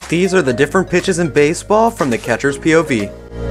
These are the different pitches in baseball from the catcher's POV.